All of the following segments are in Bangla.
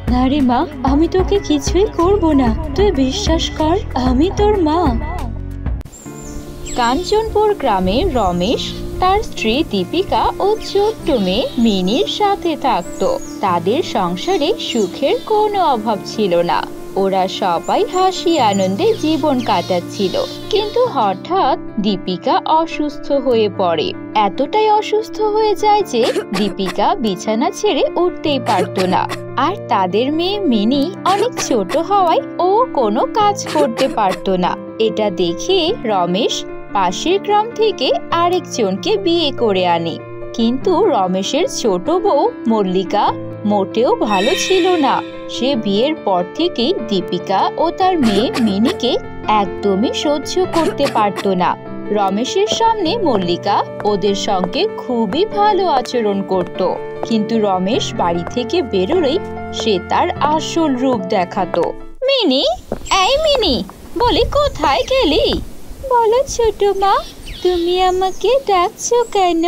না রে মা, আমি তোকে কিছুই করব না, তুই বিশ্বাস কর, আমি তোর মা। কাঞ্চনপুর গ্রামে রমেশ, তার স্ত্রী দীপিকা ও ছোট্ট মেয়ে মিনির সাথে থাকত। তাদের সংসারে সুখের কোনো অভাব ছিল না। ওরা সবাই হাসি আনন্দে জীবন কাটাচ্ছিল। কিন্তু হঠাৎ দীপিকা অসুস্থ হয়ে পড়ে। এতটাই অসুস্থ হয়ে যায় যে দীপিকা বিছানা ছেড়ে উঠতেই পারত না। আর তাদের মেয়ে মিনি অনেক ছোট হওয়ায় ও কোনো কাজ করতে পারত না। এটা দেখে রমেশ পাশের গ্রাম থেকে আরেকজনকে বিয়ে করে আনে। কিন্তু রমেশের ছোট বউ মল্লিকা মোটেও ভালো ছিল না। সে বিয়ের পর থেকেই দীপিকা ও তার মেয়ে মিনিকে একদমই সহ্য করতে পারত না। রমেশের সামনে মল্লিকা ওদের সঙ্গে খুবই ভালো আচরণ করত, কিন্তু রমেশ বাড়ি থেকে বেরোলেই সে তার আসল রূপ দেখাতো। মিনি, এই মিনি, বলি কোথায় গেলি? বলো ছোট মা, তুমি আমাকে ডাকছো কেন?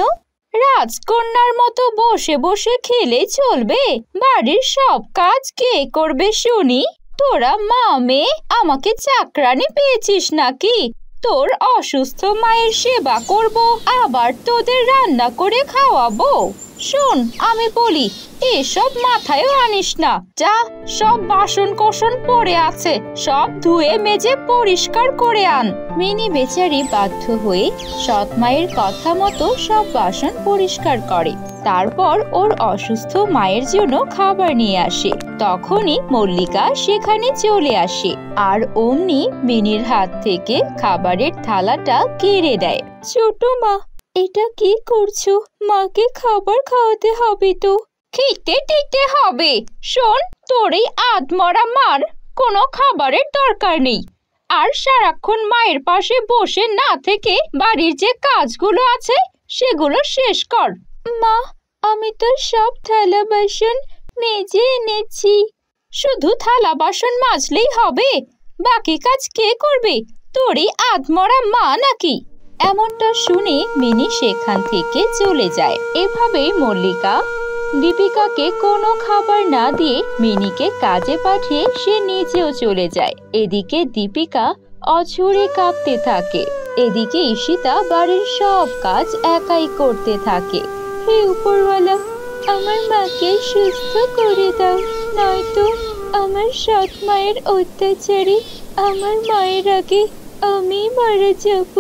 রাজকন্যার মতো বসে বসে খেলে চলবে? বাড়ির সব কাজ কে করবে শুনি? তোরা মা মেয়ে আমাকে চাকরানি পেয়েছিস নাকি? তোর অসুস্থ মায়ের সেবা করব, আবার তোদের রান্না করে খাওয়াবো? শোন, আমি বলি, এসব মাথায়ও আনিস না। যা, সব বাসন কোসন পড়ে আছে, সব ধুয়ে মেজে পরিষ্কার করে আন। মিনি বেচারি বাধ্য হয়ে সৎ মায়ের কথা মতো সব বাসন পরিষ্কার করে। তারপর ওর অসুস্থ মায়ের জন্য খাবার নিয়ে আসে। তখনই মল্লিকা সেখানে চলে আসে আর অমনি মিনির হাত থেকে খাবারের থালাটা কেড়ে দেয়। ছোট মা, এটা কি করছো? মাকে খাবার খাওয়াতে হবে তো। খেতে দিতে হবে। শোন, তোর এই আধমরা মার কোনো খাবারের দরকার নেই। আর সারাক্ষণ মায়ের পাশে বসে না থেকে বাড়ির যে কাজগুলো আছে সেগুলো শেষ কর। মা, আমি তো সব থালা বাসন মেজে এনেছি। শুধু থালা বাসন মাজলেই হবে? বাকি কাজ কে করবে? তোরই আধমরা মা নাকি? এমনটা শুনে মিনি সেখান থেকে চলে যায়। এভাবেই মল্লিকা দীপিকাকে কোনো খাবার না দিয়ে মিনিকে কাজে পাঠিয়ে সে নিজেও চলে যায়। এদিকে দীপিকা অঝরে কাঁপতে থাকে। এদিকে ঈশিতা বাড়ির সব কাজ একাই করতে থাকে। হে উপরওয়ালা, আমার মাকে সুস্থ করে দাও, নয়তো আমার সৎ মায়ের অত্যাচারে আমার মায়ের আগে আমি মারা যাব।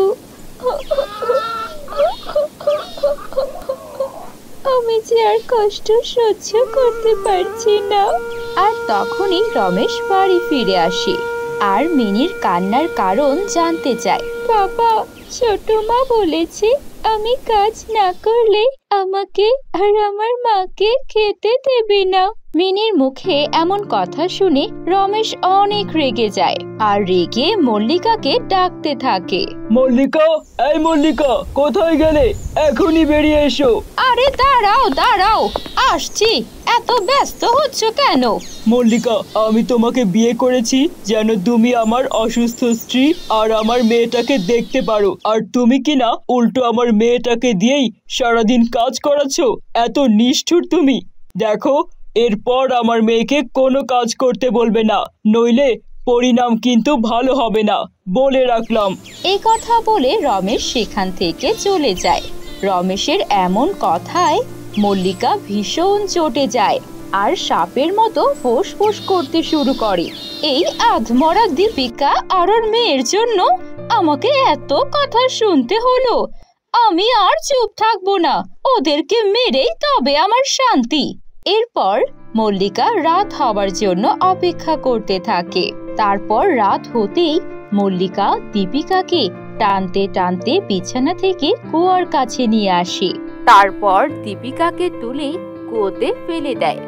আমি যে আর কষ্ট সহ্য করতে পারছি না। আর তখনই রমেশ বাড়ি ফিরে আসে আর মিনির কান্নার কারণ জানতে চায়। বাবা, ছোট মা বলেছে আমি কাজ না করলে আমাকে আর আমার মাকে খেতে দেবে না। মিনির মুখে এমন কথা শুনে রমেশ অনেক রেগে যায় আর রেগে মল্লিকাকে ডাকতে থাকে। মল্লিকা, এই মল্লিকা, কোথায় গেলে? এখনই বেরিয়ে এসো। আরে দাঁড়াও দাঁড়াও, আসছি। এত ব্যস্ত হচ্ছ কেন? মল্লিকা, আমি তোমাকে বিয়ে করেছি যেন তুমি আমার অসুস্থ স্ত্রী আর আমার মেয়েটাকে দেখতে পারো, আর তুমি কিনা উল্টো আমার মেয়েটাকে দিয়েই সারাদিন কাজ করাচ্ছ। এত নিষ্ঠুর তুমি। দেখো, এরপর আমার মেয়েকে কোনো কাজ করতে বলবে না, নইলে পরিণাম কিন্তু ভালো হবে না, বলে রাখলাম। এই কথা বলে রমেশ সেখান থেকে চলে যায়। রমেশের এমন কথায় মল্লিকা ভীষণ চটে যায় আর সাপের মতো ফোঁস করতে শুরু করে। এই আধমরা দীপিকা আর ওর মেয়ের জন্য আমাকে এত কথা শুনতে হলো। আমি আর চুপ থাকবো না, ওদেরকে মেরেই তবে আমার শান্তি। এরপর মল্লিকা রাত হবার জন্য অপেক্ষা করতে থাকে। তারপর রাত হতেই মল্লিকা দীপিকাকে টানতে টানতে বিছানা থেকে কুয়ার কাছে নিয়ে আসে। তারপর দীপিকাকে তুলে কুয়োতে ফেলে দেয়।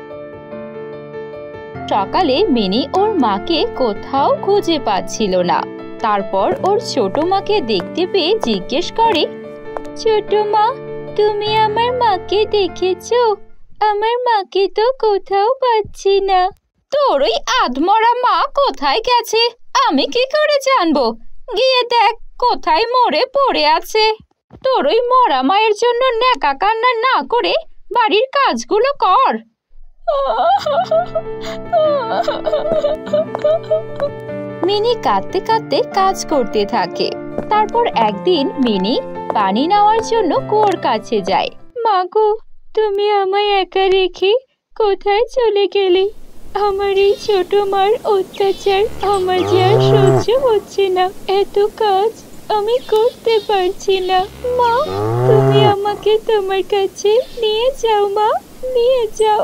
সকালে মিনি ওর মাকে কোথাও খুঁজে পাচ্ছিল না। তারপর ওর ছোট মাকে দেখতে পেয়ে জিজ্ঞেস করে, ছোট মা, তুমি আমার মাকে দেখেছো? আমার মাকে তো কোথাও পাচ্ছি না। তোর ওই আধমরা মা কোথায় গেছে আমি কি করে জানবো? গিয়ে দেখ কোথায় মরে পড়ে আছে। তোর ওই মরা মায়ের জন্য ন্যাকা কান্না না করে বাড়ির কাজগুলো কর। মিনি কাঁদতে কাঁদতে কাজ করতে থাকে। তারপর একদিন মিনি পানি নেওয়ার জন্য কুয়োর কাছে যায়। মাগো, তুমি আমায় একা রেখে কোথায় চলে গেলে? আমার এই ছোট মার অত্যাচার আমার যে আর সহ্য হচ্ছে না। এত কাজ আমি করতে পারছি না। মা, তুমি আমাকে তোমার কাছে নিয়ে যাও। মা, নিয়ে যাও।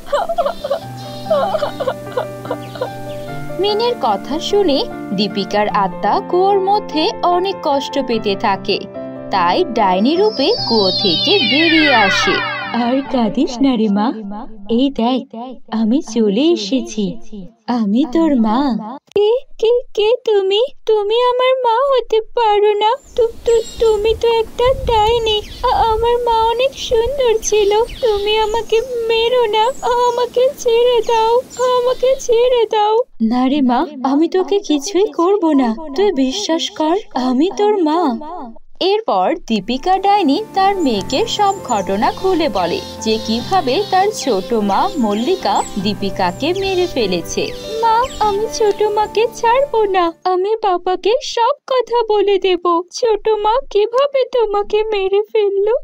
মিনির কথা শুনে দীপিকার আত্মা কুয়োর মধ্যে অনেক কষ্ট পেতে থাকে। তাই ডাইনি রূপে কুয়ো থেকে বেরিয়ে আসে। আর কাঁদিস না রে মা, এই দেখ আমি চলে এসেছি। আমি তোর মা। কে কে কে তুমি? তুমি আমার মা হতে পারো না। তুমি তো একটা ডাইনি। আমার মা অনেক সুন্দর ছিল। তুমি আমাকে মেরো না, আমাকে ছেড়ে দাও, আমাকে ছেড়ে দাও। না রে মা, আমি তোকে কিছুই করব না, তুই বিশ্বাস কর, আমি তোর মা। এরপর দীপিকা ডাইনি তার মেয়েকে সব ঘটনা খুলে বলে যে কিভাবে তার ছোট মা মল্লিকা দীপিকাকে মেরে ফেলেছে। মা, আমি ছোট মাকে ছাড়বো না। আমি বাবাকে সব কথা বলে দেব ছোট মা কিভাবে তোমাকে মেরে ফেললো।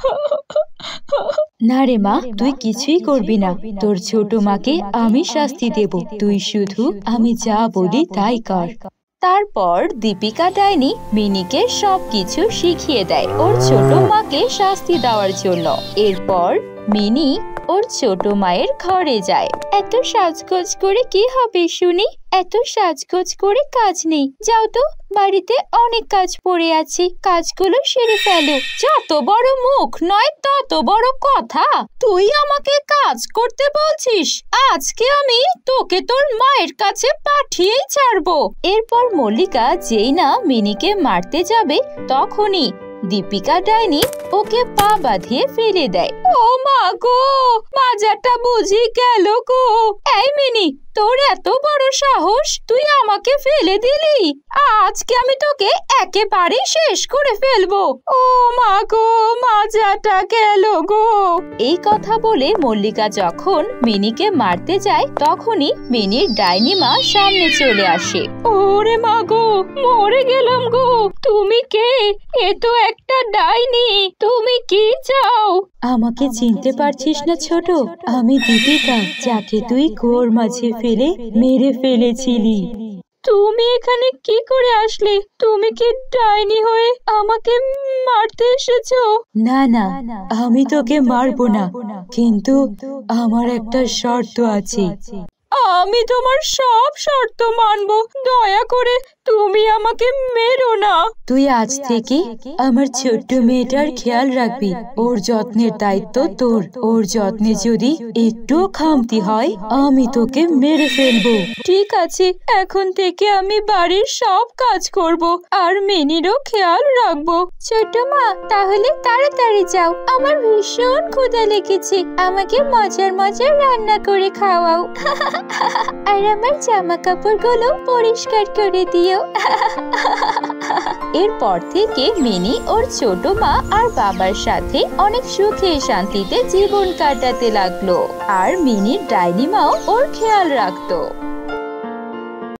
না রে মা, তুই কিছুই করবি না। তোর ছোট মাকে আমি শাস্তি দেব, তুই শুধু আমি যা বলি তাই কর। তারপর দীপিকা ডাইনি মিনিকে সবকিছু শিখিয়ে দেয় ওর ছোট মাকে শাস্তি দেওয়ার জন্য। এরপর মিনি ওর ছোট মায়ের ঘরে যায়। এত সাজগোজ করে কি হবে শুনি? এত সাজগোজ করে কাজ নেই। যাও তো, বাড়িতে অনেক কাজ পড়ে আছে, কাজগুলো সেরে ফেলো। যত বড় মুখ নয় তত বড় কথা। তুই আমাকে কাজ করতে বলছিস? আজকে আমি তোকে তোর মায়ের কাছে পাঠিয়েই ছাড়বো। এরপর মল্লিকা যেই না মিনিকে মারতে যাবে তখনই দীপিকা ডাইনি ওকে পা বাঁধিয়ে ফেলে দেয়। ও মা গো, মাজাটা বুঝি গেল গো। এই মিনি, তোর এত বড় সাহস, তুই আমাকে ফেলে দিলি? আজকে আমি তোকে একেবারে শেষ করে ফেলবো। ও মা গো, মাজাটা গেল গো। এই কথা বলে মল্লিকা যখন মিনিকে মারতে যায় তখনই মিনির ডাইনি মা সামনে চলে আসে। ওরে মা গো, মরে গেলাম গো। তুমি কে? এ তো একটা ডাইনি। তুমি কি চাও? আমাকে চিনতে পারছিস না ছোট? আমি দীপিকা, যাকে তুই কুয়োর মাঝে ফেলে মেরে ফেলেছিলি। তুমি এখানে কি করে আসলে? তুমি কি ডাইনি হয়ে আমাকে মারতে এসেছো? না না, আমি তোকে মারবো না, কিন্তু আমার একটা শর্ত আছে। আমি তোমার সব শর্ত মানবো, দয়া করে তুমি আমাকে মেরো না। তুই আজ থেকে আমার ছোট্ট মেয়েটার খেয়াল রাখবি। ওর যত্নের দায়িত্ব তোর। ওর যত্নে যদি একটু খামতি হয় আমি তোকে মেরে ফেলবো। ঠিক আছে, এখন থেকে আমি বাড়ির সব কাজ করব আর মিনিরও খেয়াল রাখবো। ছোট মা, তাহলে তাড়াতাড়ি যাও, আমার ভীষণ ক্ষুধা লেগেছে। আমাকে মজার মজার রান্না করে খাওয়াও। আর আমার জামা কাপড়গুলো পরিষ্কার করে দিও। এরপর থেকে মিনি ওর ছোট মা আর বাবার সাথে অনেক সুখে শান্তিতে জীবন কাটাতে লাগলো। আর মিনির ডাইনি মাও ওর খেয়াল রাখতো।